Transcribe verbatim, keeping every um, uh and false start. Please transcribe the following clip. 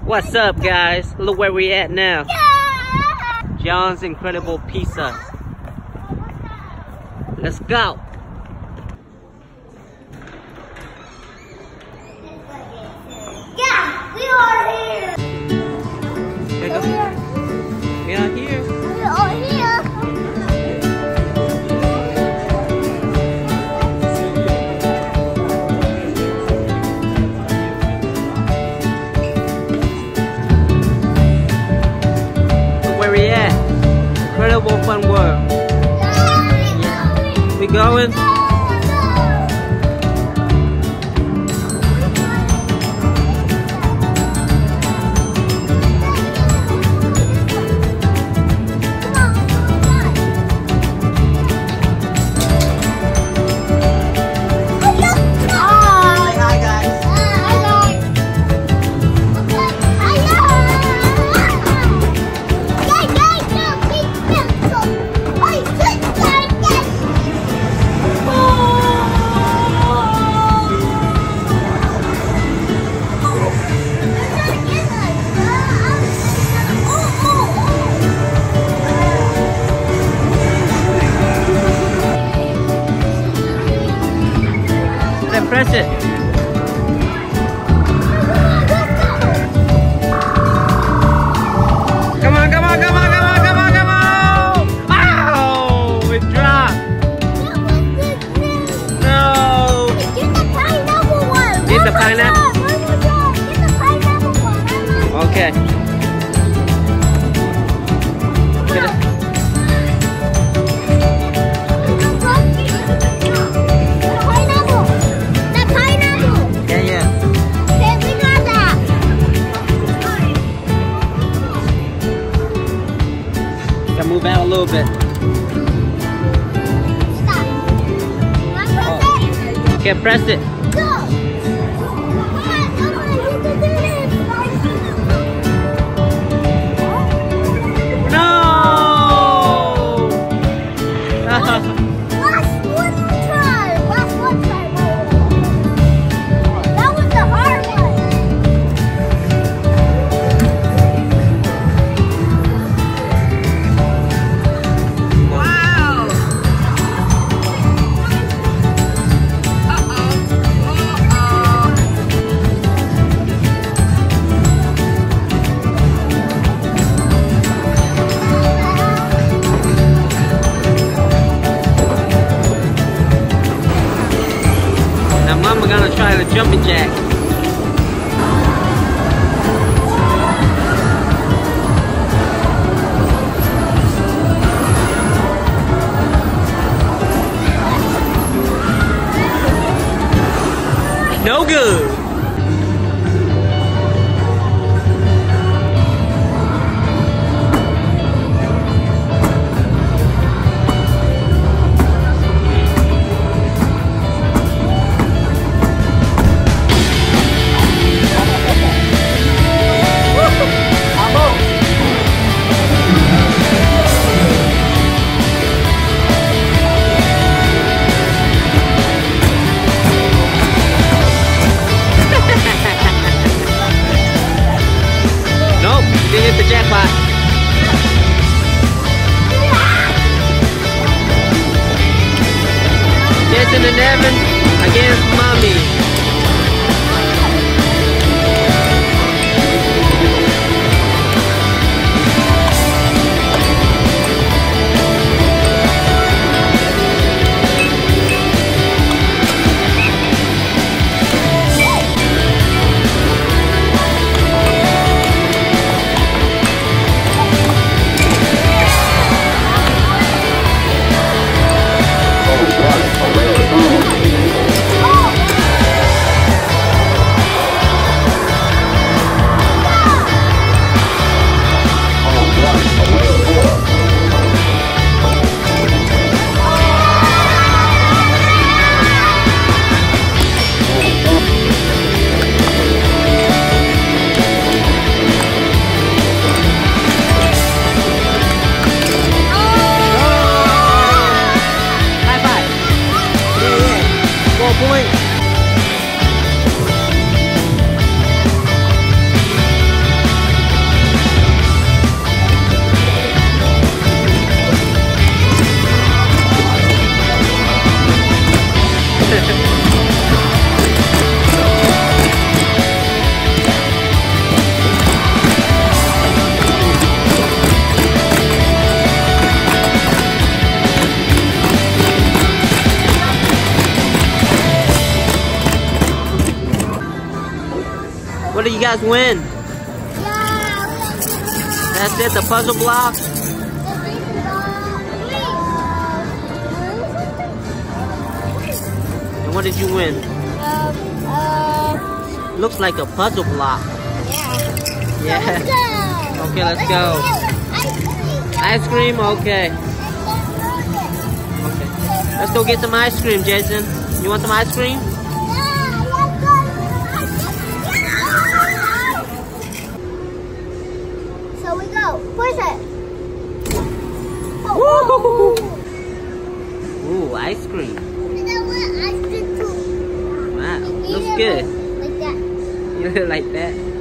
What's up, guys? Look where we at now. Yeah! John's Incredible Pizza. Let's go. Yeah, we are here. Here go. We are here. We are here. Look where we at. Incredible Fun World. Yeah. We going? Press it. Come on, come on, come on, come on, come on, come on! Oh, it dropped. No. Get the pineapple one. Get the pineapple. Get the pineapple one. Okay. Get it. Move out a little bit. Stop. Oh. Okay, press it. Go. Come on, come on, you can do this. No! Last one try. Last one try. That was the hard one. Mama gonna try the jumping jack. No good. Didn't hit the jackpot. Jason and Evan against Mommy. guys win? Yeah, we got to That's it, the puzzle block? And what did you win? Um, uh, Looks like a puzzle block. yeah. Yeah. Let's go. Okay, let's go. Ice cream, okay. Okay. Let's go get some ice cream, Jason. You want some ice cream? So we go. Push it. Woo! Ooh, ice cream. And I want ice cream too. Wow, Eat looks it good. Like that. You look like that.